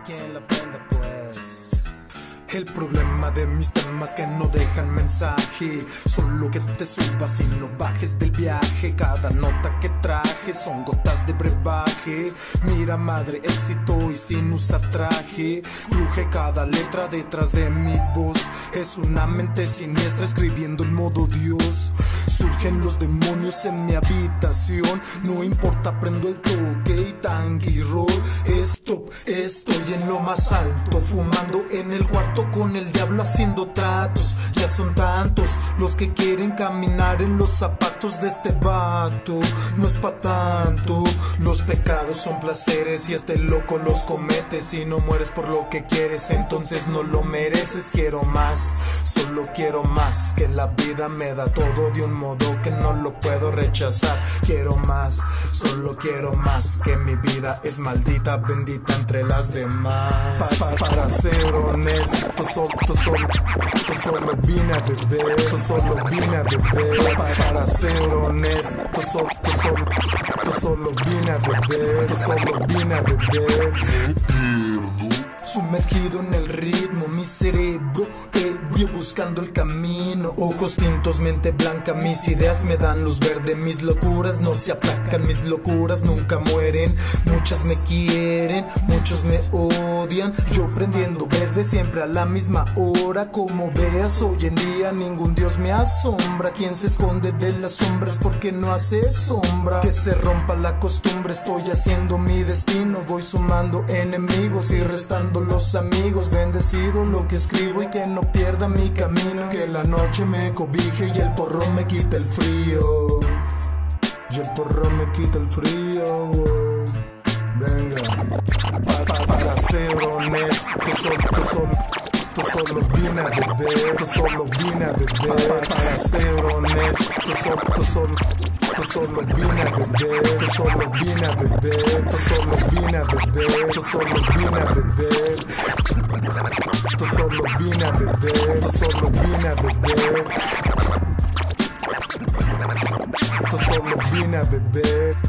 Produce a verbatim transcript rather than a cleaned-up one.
quien la venda pues. El problema de mis temas que no dejan mensaje, solo que te subas y no bajes del viaje. Cada nota que traje son gotas de brebaje. Mira madre, éxito y sin usar traje. Cruje cada letra detrás de mi voz. Es una mente siniestra escribiendo en modo Dios. Surgen los demonios en mi habitación. No importa, prendo el toque y tangy roll. Stop, estoy en lo más alto, fumando en el cuarto con el diablo haciendo tratos. Ya son tantos los que quieren caminar en los zapatos de este vato. No es pa' tanto, los pecados son placeres y este loco los comete. Si no mueres por lo que quieres, entonces no lo mereces. Quiero más, solo quiero más, que la vida me da todo de un modo que no lo puedo rechazar. Quiero más, solo quiero más, que mi vida es maldita, bendita entre las demás. Pa, pa, para ser honesto, solo, solo, solo vine a beber, solo vine a beber. Pa, para ser honesto, solo, solo, solo vine a beber, solo vine a beber. Sumergido en el ritmo, mi cerebro ebrio buscando el camino. Ojos tintos, mente blanca, mis ideas me dan luz verde. Mis locuras no se aplacan, mis locuras nunca mueren. Muchas me quieren, muchos me odian. Yo prendiendo verde siempre a la misma hora. Como veas hoy en día ningún dios me asombra. Quien se esconde de las sombras porque no hace sombra. Que se rompa la costumbre, estoy haciendo mi destino. Voy sumando enemigos y restando los amigos. Bendecido lo que escribo y que no pierda mi camino. Que la noche me cobije y el porro me quita el frío. Y el porro me quita el frío. Venga, pa, pa, para ser honesto, solo, solo, solo vine a beber, solo vine a beber. Pa, para ser honesto, solo, solo, solo vine a beber, solo vine a beber, solo vine a beber, solo vine a beber, solo vine a beber, solo vine a beber, solo vine a beber.